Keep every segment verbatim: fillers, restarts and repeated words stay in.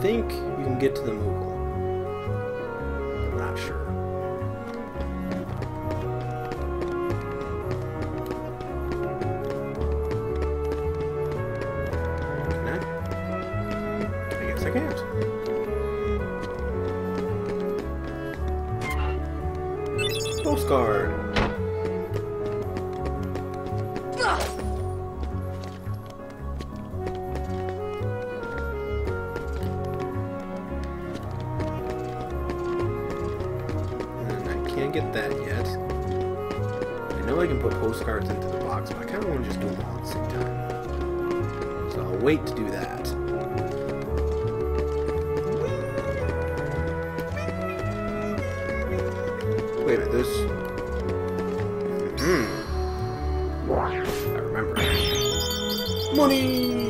think you can get to the Moogle. I'm not sure. Can I? I guess I can't. Postcard. Get that yet. I know I can put postcards into the box, but I kind of want to just do them all at the same time. So I'll wait to do that. Wait a minute, this... Hmm. I remember. Money!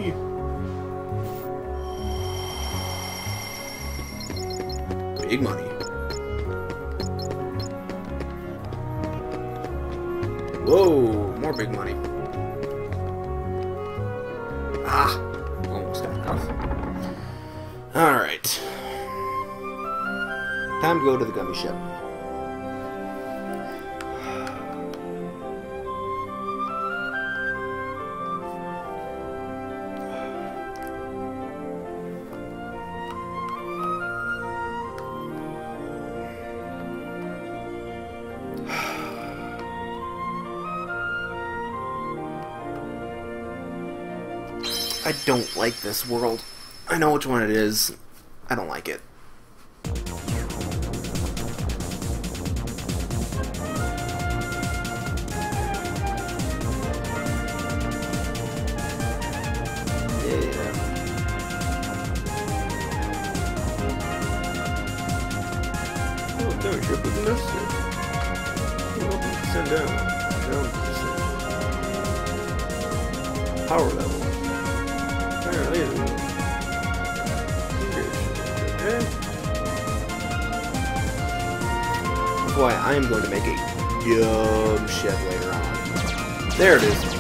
Big money. Whoa, more big money. Ah, almost got enough. Alright. Time to go to the gummy ship. I don't like this world. I know which one it is. I don't like it. Yeah. Oh, no, ship was necessary. Send down. Down. Power level. Okay. That's why I am going to make a yum ship later on. There it is.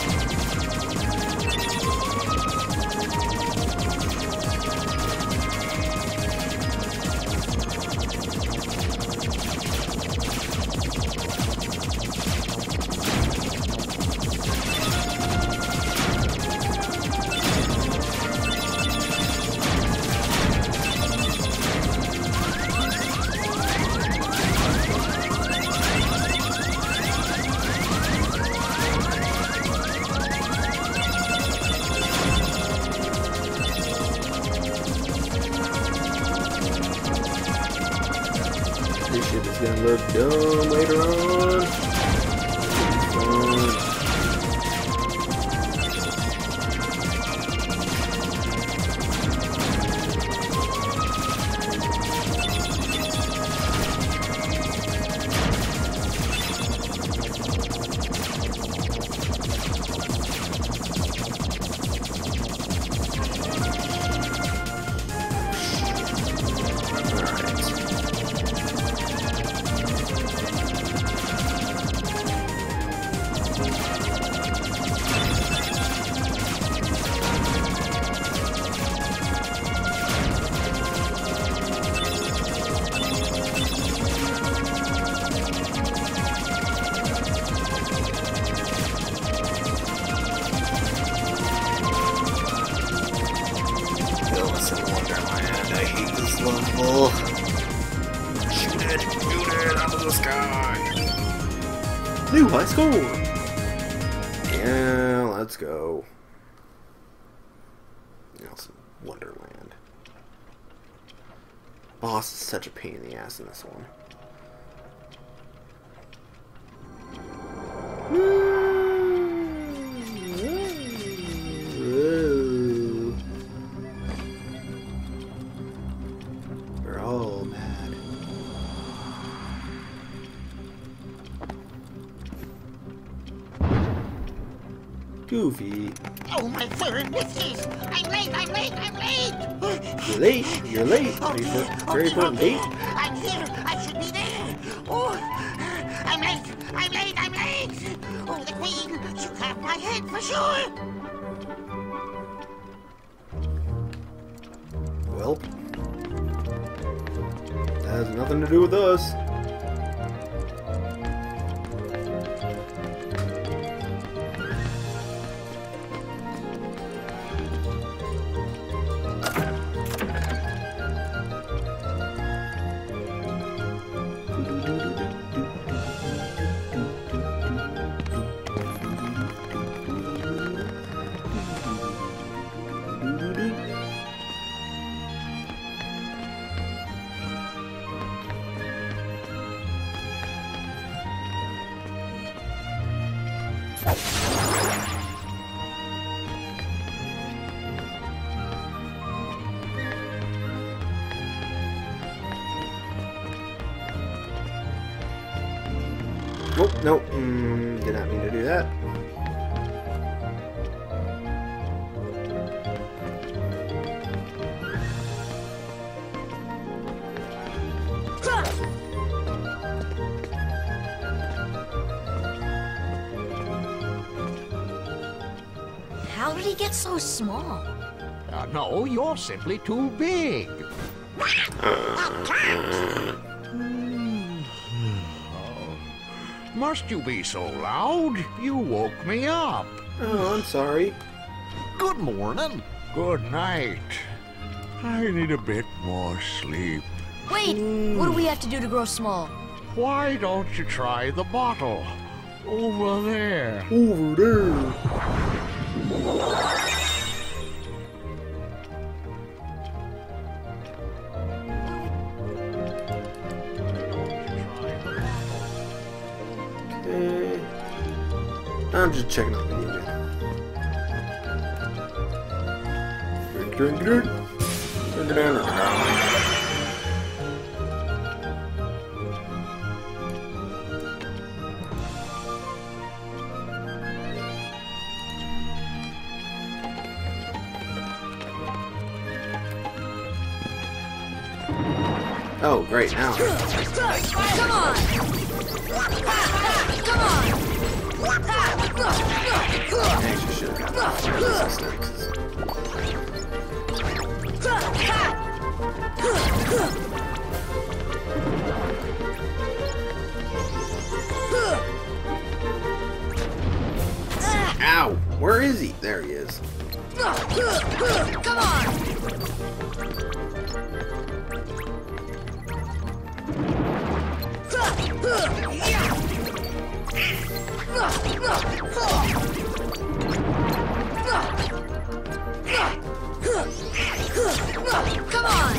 This shit is gonna look dumb later on. Fun. Wonderland, I hate this level. Shoot it, shoot it out of the sky. New high score. Yeah, let's go. Now some Wonderland. Boss is such a pain in the ass in this one. Goofy. Oh, my fur whiskers! I'm late, I'm late, I'm late! You're late? You're late? Are you Okay, for very okay, important okay. date? I'm here, I should be there! Oh, I'm late, I'm late, I'm late! Oh, the queen, she'll have my head for sure! well. That has nothing to do with us. Oh, no, mm, did not mean to do that. How did he get so small? Uh, no, you're simply too big. Must you be so loud? You woke me up. Oh, I'm sorry. Good morning. Good night. I need a bit more sleep. Wait, what do we have to do to grow small? Why don't you try the bottle? Over there. Over there. Okay. I'm just checking out the video game. Drink, drink, drink. Drink, drink, drink. Oh, great, now. Come on! Come on! Actually, should have got Ow! Where is he? There he is. Come on! Come on!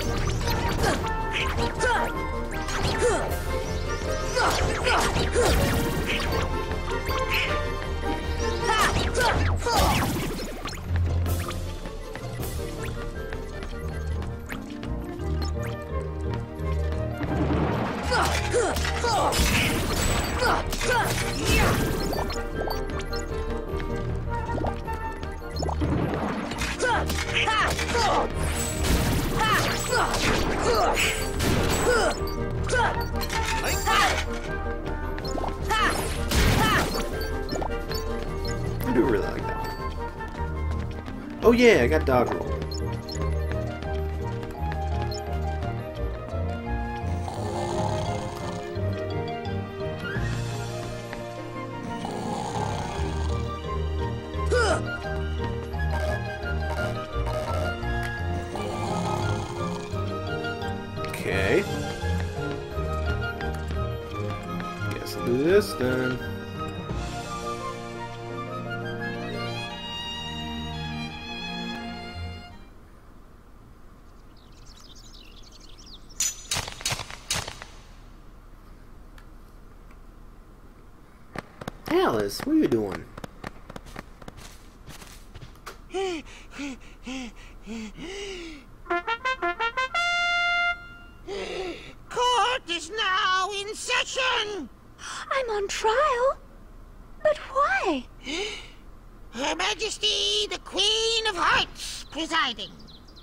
I do really like that one. Oh yeah, I got dodge roll. Okay. Guess I'll do this then. Alice, what are you doing? Court is now in session. I'm on trial? But why? Her Majesty, the Queen of Hearts, presiding.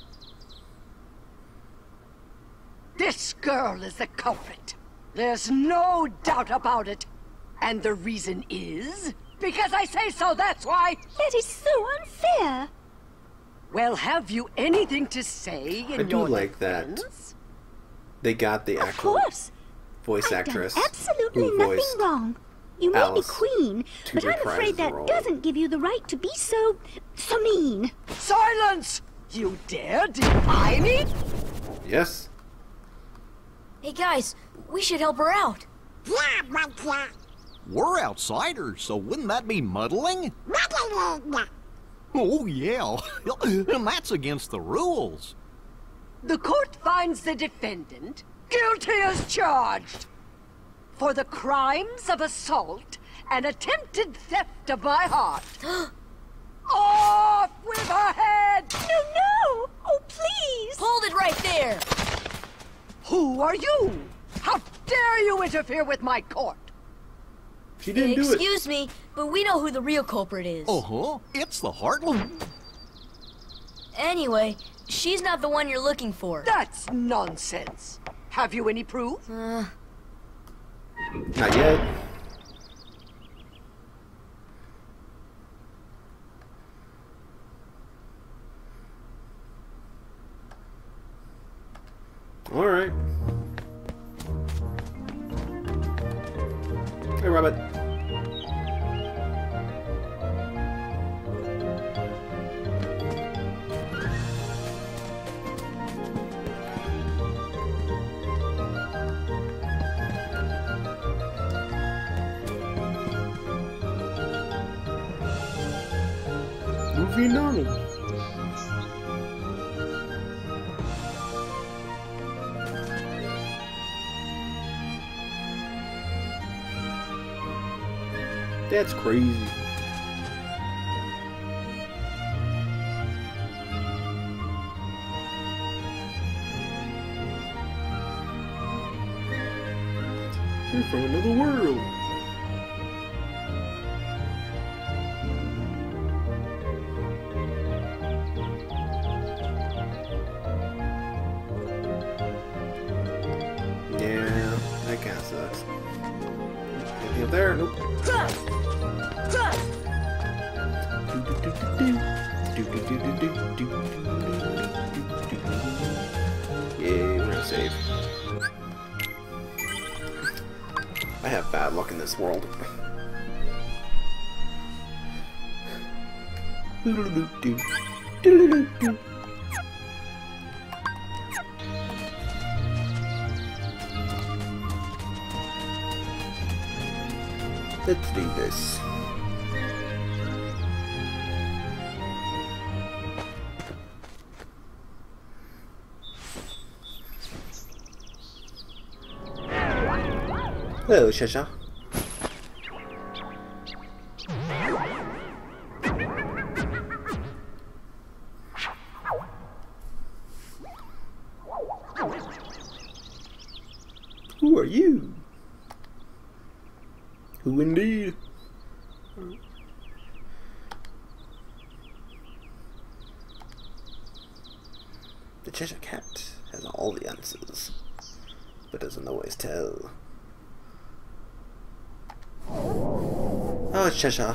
This girl is the culprit. There's no doubt about it. And the reason is... because I say so, that's why! That is so unfair. Well, have you anything to say in I do your like that. defense? They got the Of actual course. voice I've actress done absolutely who nothing voiced wrong. You may Alice be queen, to but I'm reprise afraid the that role. doesn't give you the right to be so... so mean. Silence! You dare defy me? Yes. Hey guys, we should help her out. Yeah, but yeah. We're outsiders, so wouldn't that be muddling? Muddling. Oh, yeah. And that's against the rules. The court finds the defendant guilty as charged for the crimes of assault and attempted theft of my heart. Off with her head! No, no! Oh, please! Hold it right there. Who are you? How dare you interfere with my court? She didn't do it. Excuse me, but we know who the real culprit is. Uh-huh. It's the Heartland. Anyway, she's not the one you're looking for. That's nonsense. Have you any proof? Uh, Not yet. All right. Hey, Rabbit. Moving on. That's crazy. You're from another world. Yeah, that kinda sucks. Anything up there? Nope. Yay, we're gonna save. I have bad luck in this world. Let's do this. Hello, Shasha. Who are you? Who indeed? The Cheshire Cat has all the answers, but doesn't always tell. Oh, Cheshire.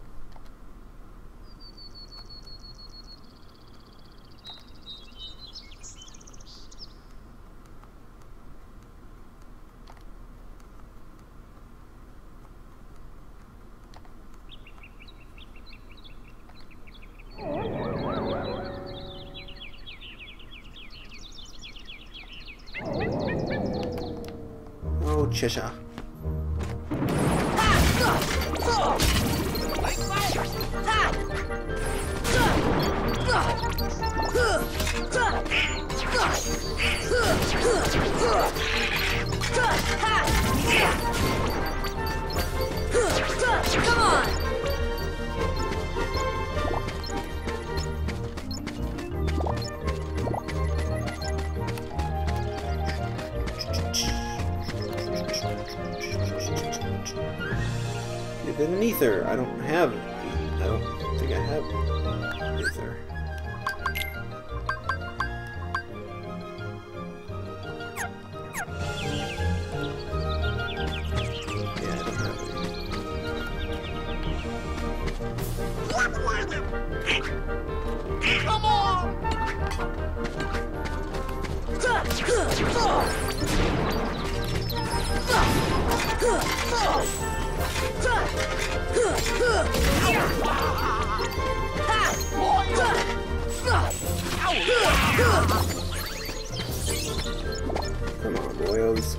Oh, Cheshire. come on. Get an ether. I don't have. I don't think I have ether. Yeah, I don't have it. Come on! Come on, boyos.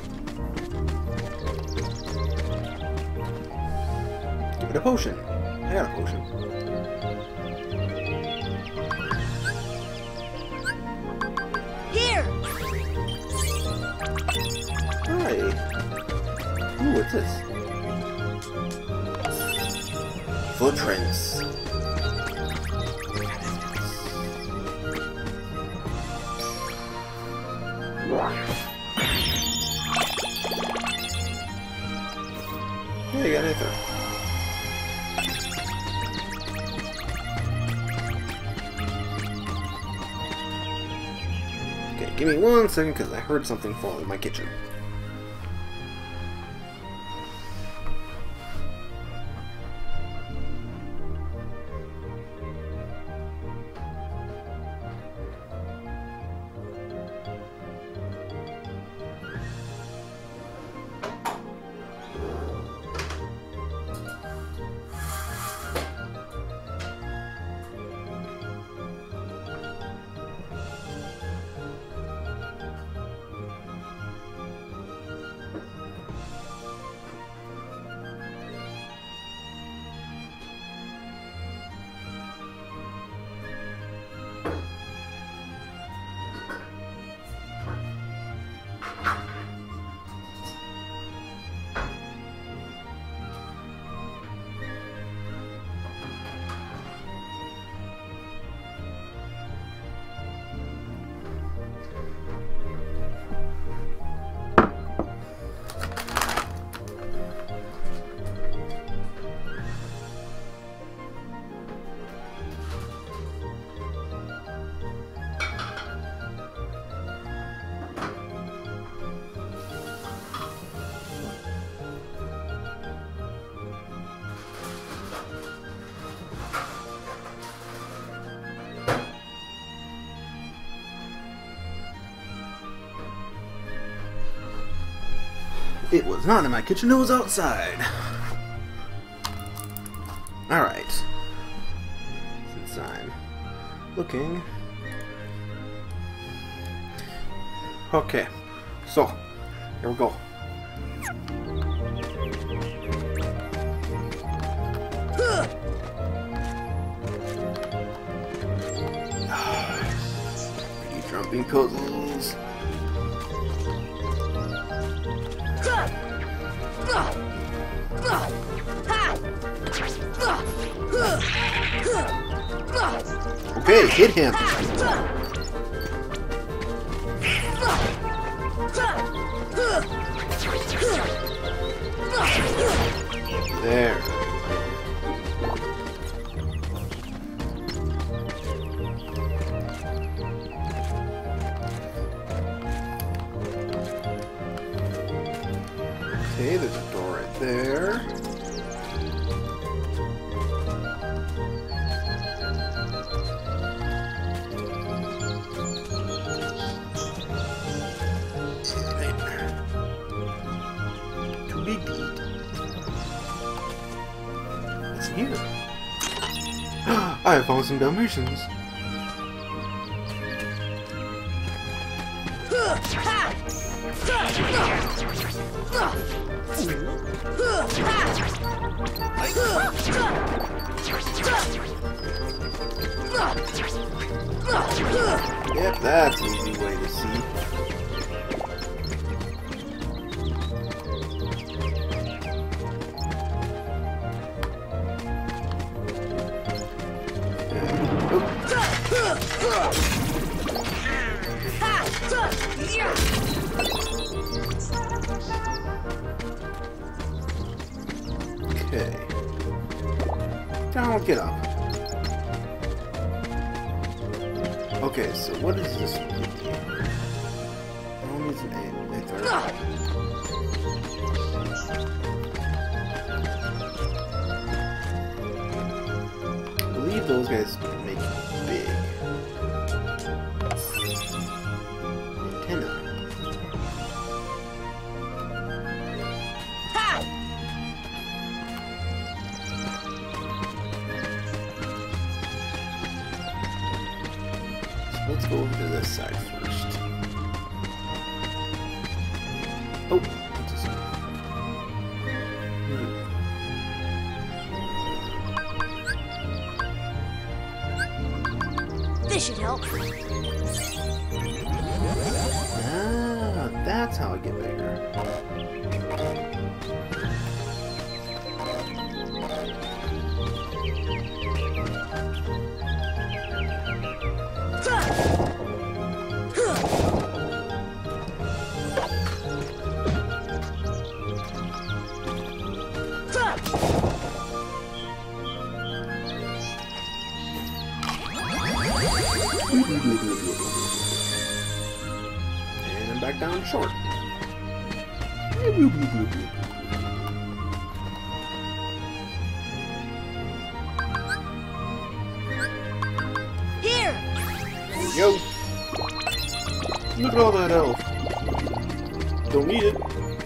Give it a potion. I got a potion. Here! Hi. Ooh, what's this? Footprints. Yeah, you got it there. Okay, give me one second because I heard something fall in my kitchen. It was not in my kitchen, it was outside. Alright. Since I'm looking. Okay. So, here we go. Pretty jumping puzzles. Okay, hit him. There. Okay, there's a door right there. To be deed. What's here? I found some Dalmatians. Yep, that's an easy way to see. Okay. Now get up. Okay, so what is this? No one needs an A. A third. I believe those guys make it big. Antenna. go over to this side first. Oh, what's this one? Hmm. This should help. Ah, that's how I get bigger. And I'm back down short. Here! There we go. Look at all that health. Don't need it.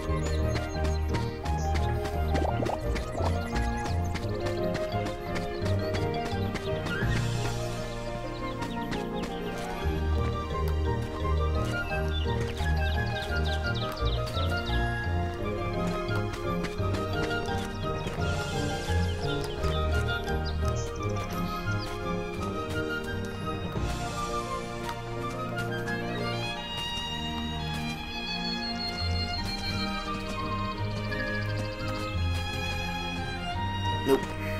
Nope.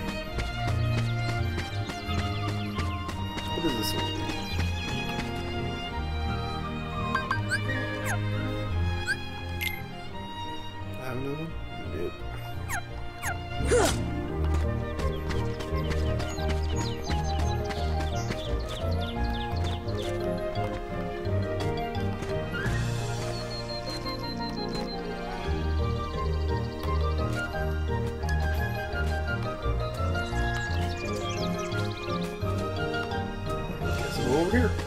What is this one? I have another one? Nope. Guess we'll go over here.